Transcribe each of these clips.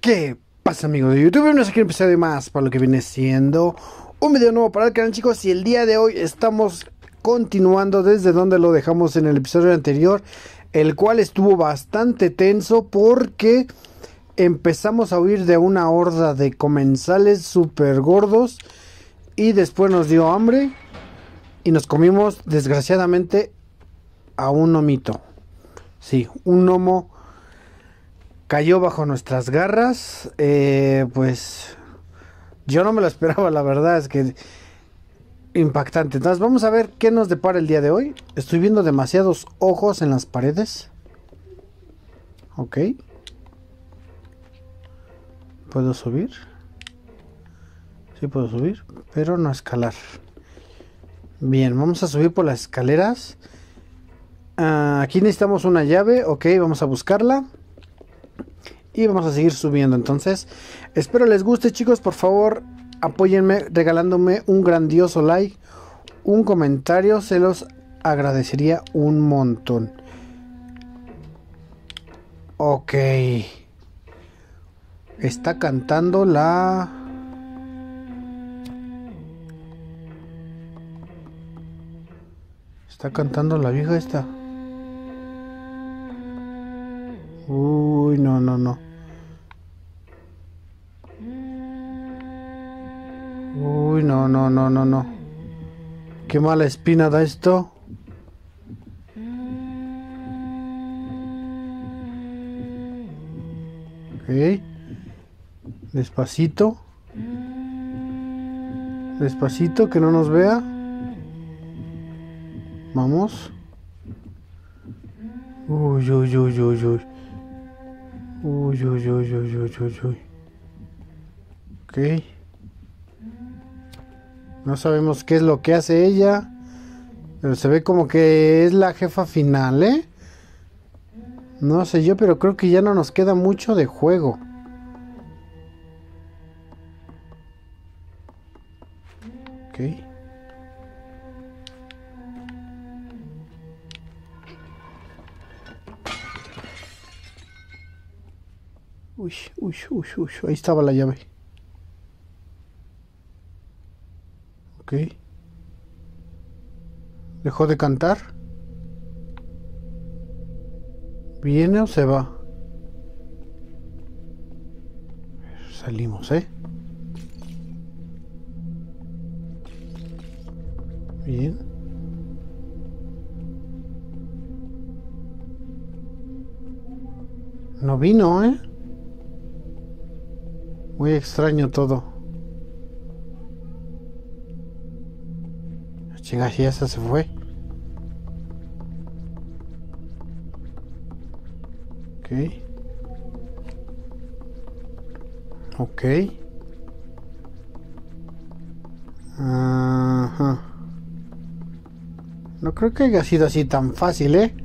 ¿Qué pasa, amigos de YouTube? Bienvenidos aquí a un episodio más para lo que viene siendo un video nuevo para el canal, chicos. Y el día de hoy estamos continuando desde donde lo dejamos en el episodio anterior, el cual estuvo bastante tenso porque empezamos a huir de una horda de comensales súper gordos y después nos dio hambre y nos comimos desgraciadamente a un gnomito. Sí, un gnomo cayó bajo nuestras garras. Pues yo no me lo esperaba, la verdad es que impactante. Entonces vamos a ver qué nos depara el día de hoy. Estoy viendo demasiados ojos en las paredes. Ok. ¿Puedo subir? Sí puedo subir, pero no escalar. Bien, vamos a subir por las escaleras. Aquí necesitamos una llave. Ok, vamos a buscarla. Y vamos a seguir subiendo. Entonces, espero les guste, chicos. Por favor, apóyenme regalándome un grandioso like, un comentario. Se los agradecería un montón. Ok. Está cantando la... Está cantando la vieja esta. Uy, no, no, no. Uy, no, no, no, no, no. Qué mala espina da esto. Ok. Despacito. Despacito, que no nos vea. Vamos. Uy, uy, uy, uy, uy. Uy, uy, uy, uy, uy, uy, uy. Ok. No sabemos qué es lo que hace ella, pero se ve como que es la jefa final, ¿eh? No sé yo, pero creo que ya no nos queda mucho de juego. Ok. Uy, uy, uy, uy, ahí estaba la llave. Ok. ¿Dejó de cantar? ¿Viene o se va? Salimos, ¿eh? Bien. No vino, ¿eh? Muy extraño todo. Chinga, ya se fue. Ok. Ok. Ajá. No creo que haya sido así tan fácil, ¿eh?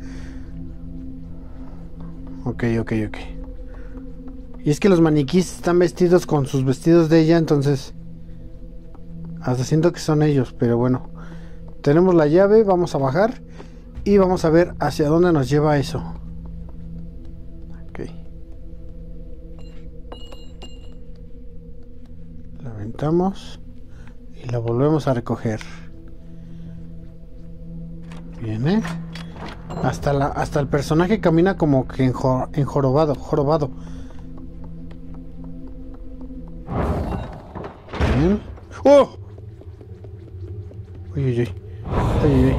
Ok, ok, ok. Y es que los maniquís están vestidos con sus vestidos de ella, entonces... Hasta siento que son ellos, pero bueno. Tenemos la llave, vamos a bajar. Y vamos a ver hacia dónde nos lleva eso. Ok. La aventamos. Y la volvemos a recoger. Viene. Hasta el personaje camina como que enjorobado. Jorobado. Bien. ¡Oh! Uy, uy, uy. Uy, uy, uy.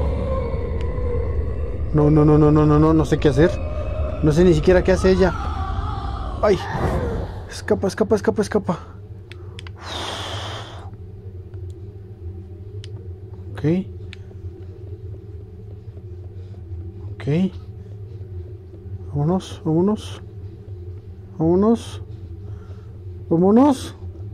No, no, no, no, no, no, no, no sé qué hacer. No sé ni siquiera qué hace ella. ¡Ay! Escapa, escapa, escapa, escapa. Ok. Ok. Vámonos, vámonos. Vámonos. Vámonos.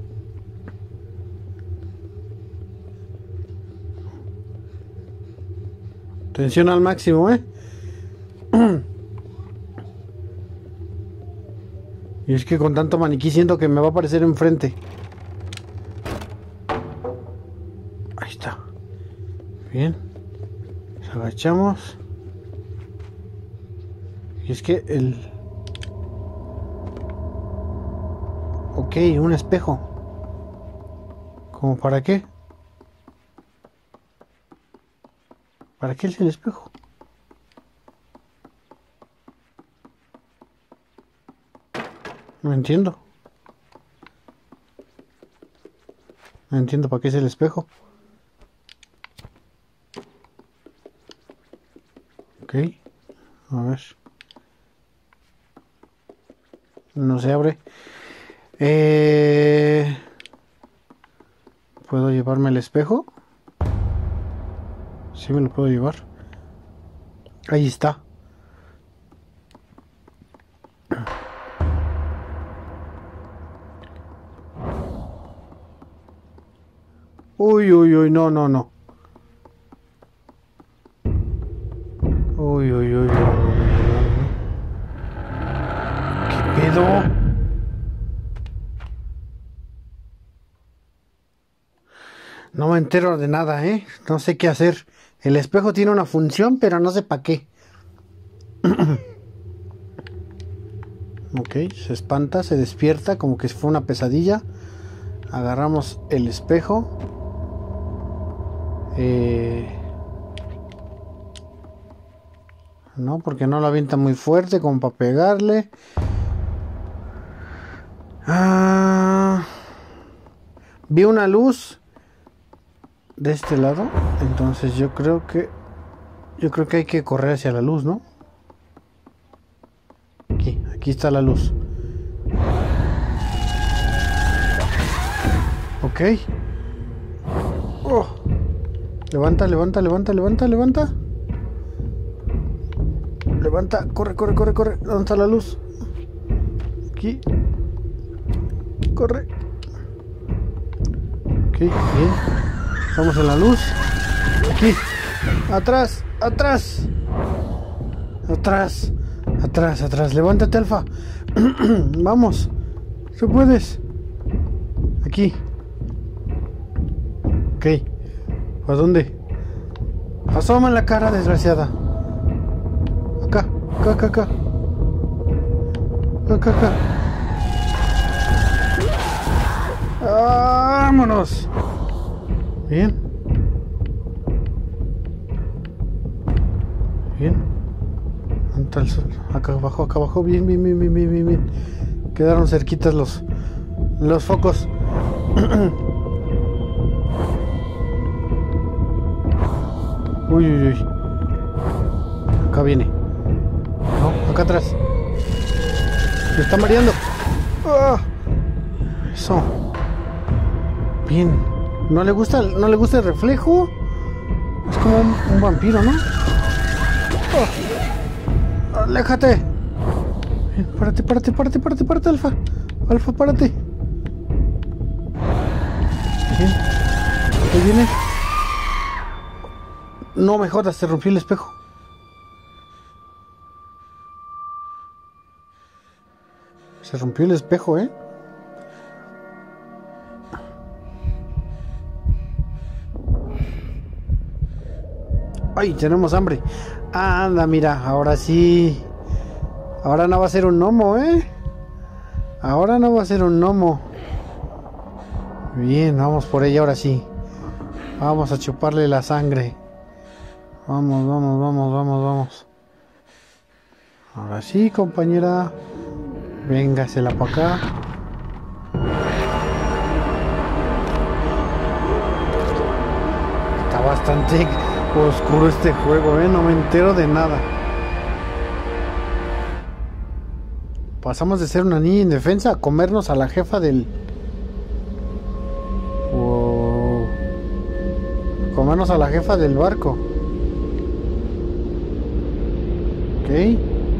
Tensión al máximo, ¿eh? Y es que con tanto maniquí siento que me va a aparecer enfrente. Ahí está. Bien. Nos agachamos. Y es que el... Ok, un espejo. ¿Cómo para qué? ¿Para qué es el espejo? No entiendo. No entiendo para qué es el espejo. Ok. A ver. No se abre. ¿Puedo llevarme el espejo? Sí, me lo puedo llevar. Ahí está. Uy, uy, uy, no, no, no. Uy, uy, uy, uy, uy, uy, uy. ¿Qué pedo? No me entero de nada, ¿eh? No sé qué hacer. El espejo tiene una función, pero no sé para qué. Ok, se espanta, se despierta como que fue una pesadilla. Agarramos el espejo. No, porque no lo avienta muy fuerte como para pegarle. Vi una luz de este lado, entonces yo creo que hay que correr hacia la luz, ¿no? Aquí está la luz. Ok. Oh. Levanta, levanta, levanta, levanta, levanta. Levanta, corre, corre, corre, corre. ¿Dónde está la luz? Aquí. Corre. Ok, bien. Estamos en la luz. Aquí. Atrás, atrás. Atrás. Atrás, atrás. Levántate, Alfa. Vamos. ¿Qué puedes? Aquí. Ok. ¿A dónde? Asoma en la cara, desgraciada. Acá, acá, acá, acá. Acá, acá. ¡Vámonos! Bien. Bien. ¿Dónde está el sol? Acá abajo, acá abajo. Bien, bien, bien, bien, bien, bien, bien. Quedaron cerquitas los focos. Uy, uy, uy. Acá viene. No, acá atrás. Me está mareando. ¡Ah! Eso. Bien. ¿No le gusta el reflejo? Es como un vampiro, ¿no? ¡Oh! ¡Aléjate! Bien, párate, párate, párate, párate, párate, Alfa. Alfa, párate. Bien. Ahí viene. No me jodas, se rompió el espejo. Se rompió el espejo, ¿eh? ¡Ay, tenemos hambre! Anda, mira, ahora sí. Ahora no va a ser un gnomo, ¿eh? Ahora no va a ser un gnomo. Bien, vamos por ella ahora sí. Vamos a chuparle la sangre. Vamos, vamos, vamos, vamos, vamos. Ahora sí, compañera. Véngasela para acá. Está bastante oscuro este juego, no me entero de nada. Pasamos de ser una niña indefensa a comernos a la jefa del... Wow. Comernos a la jefa del barco. Ok.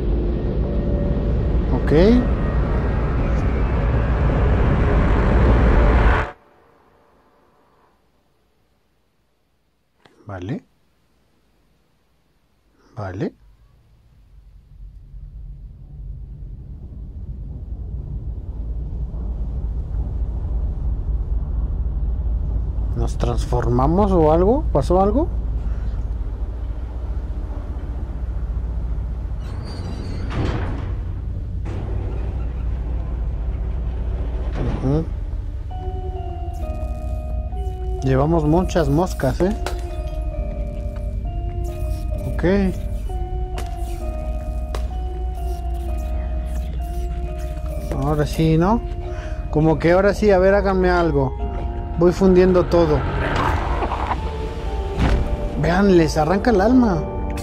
Ok. Vale. Vale. ¿Nos transformamos o algo? ¿Pasó algo? Llevamos muchas moscas, Ok. Ahora sí, ¿no? Como que ahora sí, a ver, háganme algo. Voy fundiendo todo. Vean, les arranca el alma.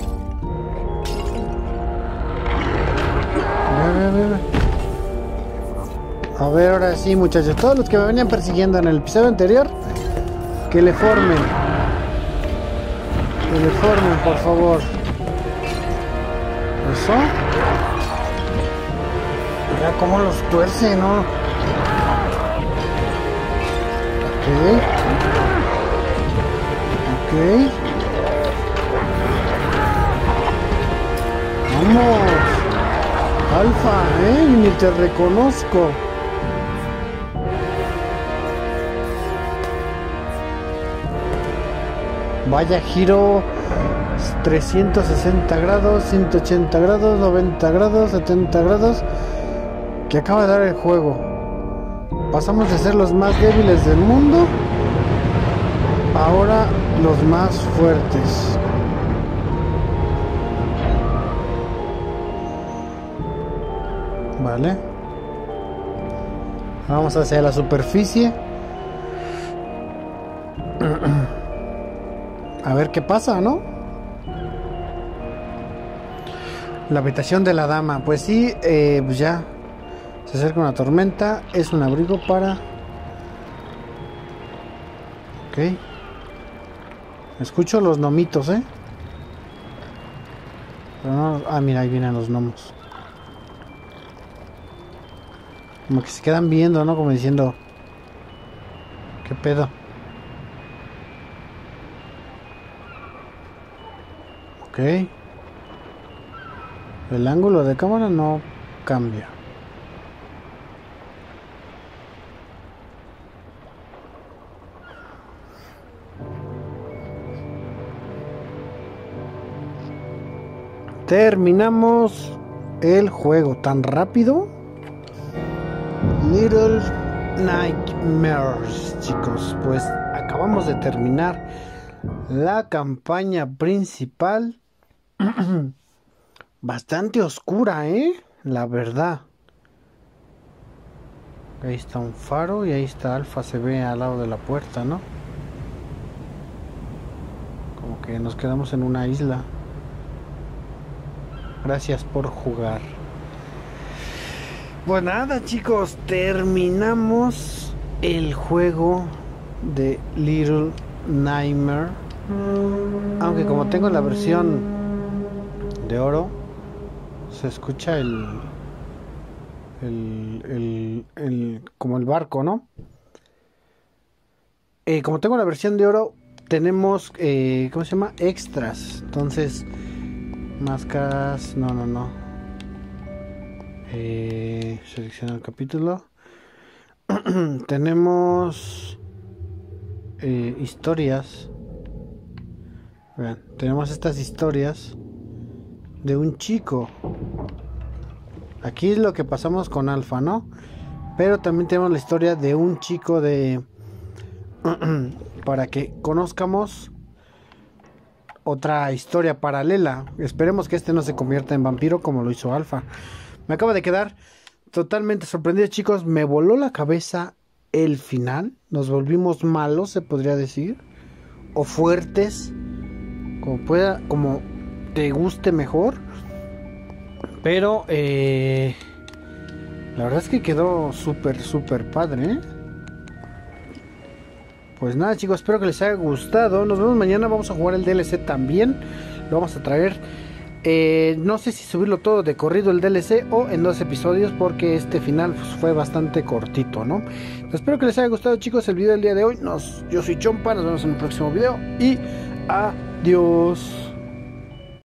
A ver, ahora sí, muchachos. Todos los que me venían persiguiendo en el episodio anterior, que le formen. Que le formen, por favor. Eso. Mira cómo los tuerce, ¿no? Ok. Ok. Vamos. Alfa, ni te reconozco. Vaya giro. 360 grados, 180 grados, 90 grados, 70 grados que acaba de dar el juego. Pasamos de ser los más débiles del mundo ahora los más fuertes. Vale. Vamos hacia la superficie. A ver qué pasa, ¿no? La habitación de la dama. Pues sí, pues ya. Se acerca una tormenta. Es un abrigo para... Ok. Escucho los gnomitos, Pero no... Ah, mira, ahí vienen los gnomos. Como que se quedan viendo, ¿no? Como diciendo... ¿Qué pedo? Ok. El ángulo de cámara no cambia. Terminamos el juego tan rápido. Little Nightmares, chicos. Pues acabamos de terminar la campaña principal. Bastante oscura, la verdad. Ahí está un faro y ahí está Alfa, se ve al lado de la puerta, ¿no? Como que nos quedamos en una isla. Gracias por jugar. Pues nada, chicos, terminamos el juego de Little Nightmare. Aunque como tengo la versión de oro, se escucha como el barco, ¿no? Como tengo la versión de oro, tenemos ¿cómo se llama? Extras. Entonces, máscaras, no. Selecciona el capítulo. Tenemos historias. Vean, tenemos estas historias de un chico. Aquí es lo que pasamos con Alfa, ¿no? Pero también tenemos la historia de un chico para que conozcamos otra historia paralela. Esperemos que este no se convierta en vampiro como lo hizo Alfa. Me acaba de quedar totalmente sorprendido, chicos. Me voló la cabeza el final. Nos volvimos malos, se podría decir. O fuertes. Como te guste mejor. Pero la verdad es que quedó súper padre, Pues nada, chicos, espero que les haya gustado. Nos vemos mañana, vamos a jugar el DLC también. Lo vamos a traer. No sé si subirlo todo de corrido el DLC o en 2 episodios, porque este final pues, fue bastante cortito, ¿no? Espero que les haya gustado, chicos, el video del día de hoy. Yo soy Chompa, nos vemos en el próximo video y adiós.